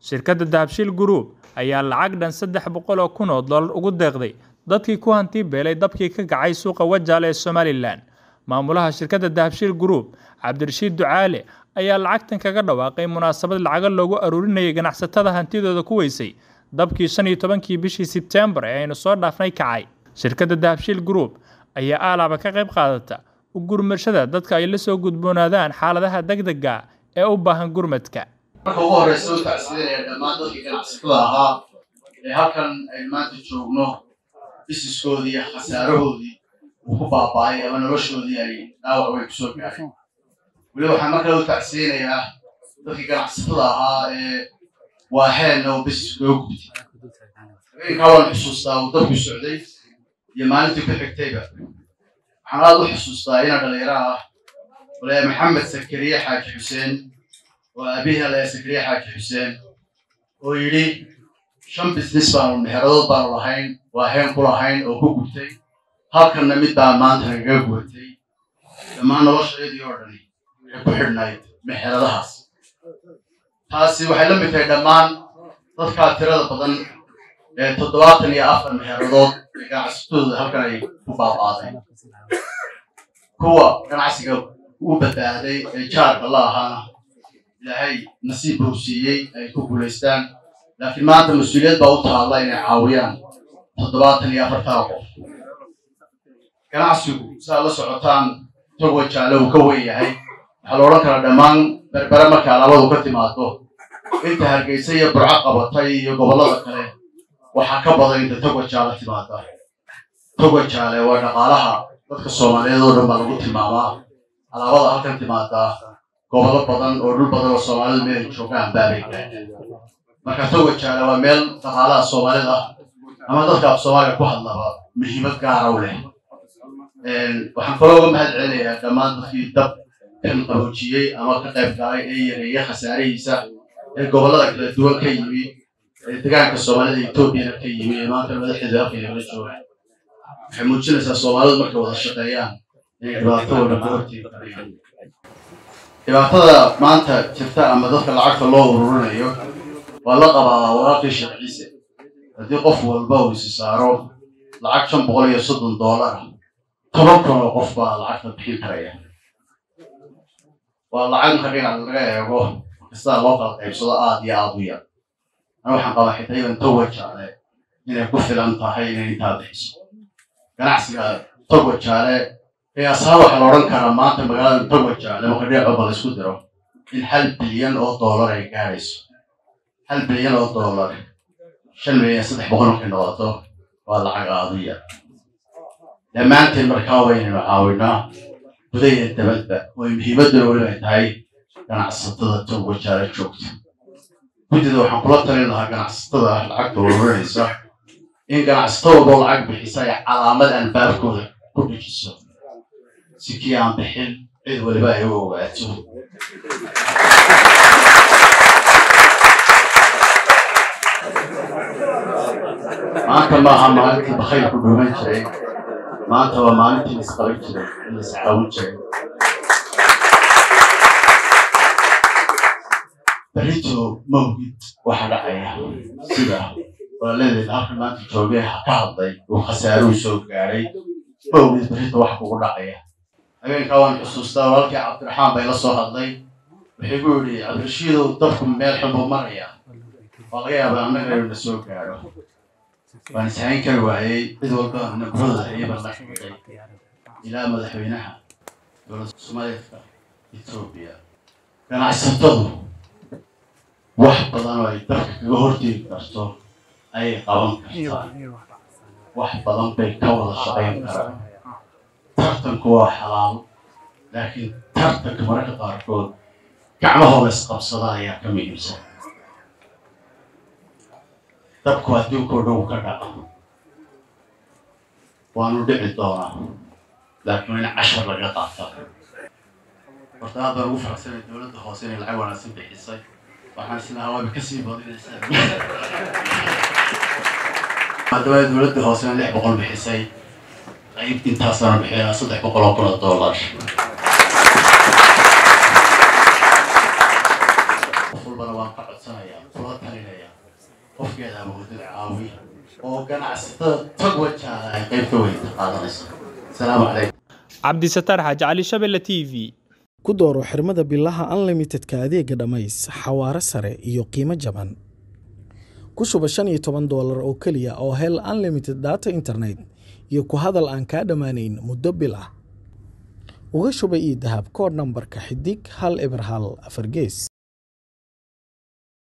shirkadda Dahabshiil Group ayaa lacag dhan $300,000 ugu deeqday dadkii ku hanti beelay dabkii ka gacay suuqa Wajaale ee Somaliland. Maamulaha shirkadda Dahabshiil Group, Cabdirashiid Ducaale, ayaa lacagtan kaga dhawaaqay munaasabad lacag loogu aruurinayay ganacsatada hantidooda ku weysay dabkii 15kii bishii September ee aynu soo dhaafnay kacay. Shirkadda Dahabshiil Group ayaa aalaba ka qayb qaadata u gurmashada dadka ay la soo gudboonaadaan xaaladaha degdegga ee u baahan gurmadka. marka ugu horeysa u tacsiinaya dhammaan dadkii ganacsatada ahaa ee halkan ay maanta joogno businesskoodii iyo khasaarahoodii uu ku baaba'ay ama noloshoodii ay dhaawac weyn kusoo gaareen. weli waxaan markale u tacsiinayaa dadkii ganacsatada ahaa ee waaheenna uu business loo gubtay. habeenkaa waan xusuustaa uu dabku socday iyo maalintii ku xigtayba. waxaan aad u xusuustaa inaan dhalinyaro ah walaal maxamed sakariye xaaji xuseen وأبيها لا سكرية حاج حسين ويلي شن بزنس بانو مهرود بانو لهين وهين كل هين وكوكتي هاكن نميت بامان تنجوكتي لما نوش ريدي أردني يبحر نايت مهردهاس هاسي وحلم بتدمان تذكر ترى بدن تدواتني آخر مهردود كان عسطول هاكن يبقى بعضين كوا كان عسيق وبدأ جار الله هانا إلهي نصيب روسيي أي كوبوليستان لكن ما أنت مسؤوليات بوضع الله إن عاويان تضباطني يا فرتاقو كان عسيو سأل سعطان توجه له كويه هاي حلورك ردمان برمك على وضع كتماتو أنت هالجيسية برعقبة تي قبل ذكره وحكبة أنت توجه على تماتا توجه على ونقالها ذكر الصوماليين ورمى الوقت ماما على وضع كتماتا gobollo badan oo dhul badan oo Soomaalidu meel joogaan baabay marka Wajaale waa meel dhaqaalaha Soomaalida ama dadka Soomaaliga ku hadlaba muhiimad gaar ah u leh waxaan kaloo uga mahadcelinayaa dhammaan dadkii dab kan qaboojiyay ama ka qayb galay ee yareeyay khasaarihiisa ee gobollada kala duwan ka yimi ee deegaanka Soomaalida Itoobiya ka yimi maanta madaxda Afrika la jooga waxay muujinaysaa Soomaalidu markay wada shaqeeyaan inay dhibaato wada ka hortagaan dhibaatada maanta jirta ama dadka lacagta loo ururinayo waa la qabaa waraaqii sharciise haddii qof walba uu is saaro lacag $530 10,000 oo qof baa lacagta bixin karaya waa lacag marka dhinaca laga eego kasta loo kala qaybsado aad iyo aad u yar ana waxaan qabaa xitaa inaan Wajaale inay ku filan tahay inay intaa bixiso ganacsiga Wajaale يا صاحب حلورن كرامات مقالة توجه لما كنا عقبال سكودرو إن $1 بليون يجاريس $1 بليون شن مية صدق بقولك إنه وطو والله عقادية لما أنت المركاوين معاونا بدي التبدأ ويمهمد الأولى هاي كان عصتها توجه على شوكت بدي ذو حقولات لنا كان عصتها العقد والرئيس إن كان عصتها ضل عقب حساي على مدى الباب كل جسم سكيان بحل عيد والباقي هو وقعته ما أنت ما أنت بخير كل من شيء ما أنت وما أنت نسقيت شيء نسحاول شيء بريتو موجود واحد عيا سيدا ولا الآخر ما أنت توجيه كعضي وخسارة وسوق علي موجود بريتو واحد وقول عيا habeenka waan xusuustaa walaalkii Cabdiraxmaan bay la soo hadlay wuxuu ku yiri Cabdirashiid dabku meel xun buu maraya waa laga yaabaa annaga inuu soo gaaro waan sahayn kar waayay cid walba nabrada ay ballanqaaday ilaa madaxweynaha dowladda Soomaaliya Itoobiya ganacsatadu wax badan oo ay dabka kaga hortagi karto ay qaban kartaa wax badan bay ka wada shaqayn karaan tartanku waa xalaal laakiin tartanka mararka qaarkood gacmahooda isqabsada ayaa ka muhiimsan dabku adduunkoo dhan ka dhaco waanu dhici doonaa laakiin in cashar laga qaato horta aad baan ugu faraxsanay dowladda hoose inay lacag wanaagsan bixisay waxaan islahaa waaba kasii badinaysaa maadaama dowladda hoose $600 bixisay قيمت انتصر بحياة $100,000 وفول بلا واقع سنة يا فلوتني qofkeeda awoodid caawi oo ganacsatada tag wajaala ay qayb ka weyn qaadanayso. Assalaamu calaykum. Cabdisatar Xaaji Cali, Shabelle TV. ku dooro xirmada billaha unlimitedka adeega dhamays xawaare sare iyo qiimo jaban. ku shuba $15 oo kaliya oo hel unlimited data internet iyo ku hadal aan ka dhamaanayn muddo bil ah. uga shuba ii dahab kood nambarka xidig 1 eber 1 4 gees.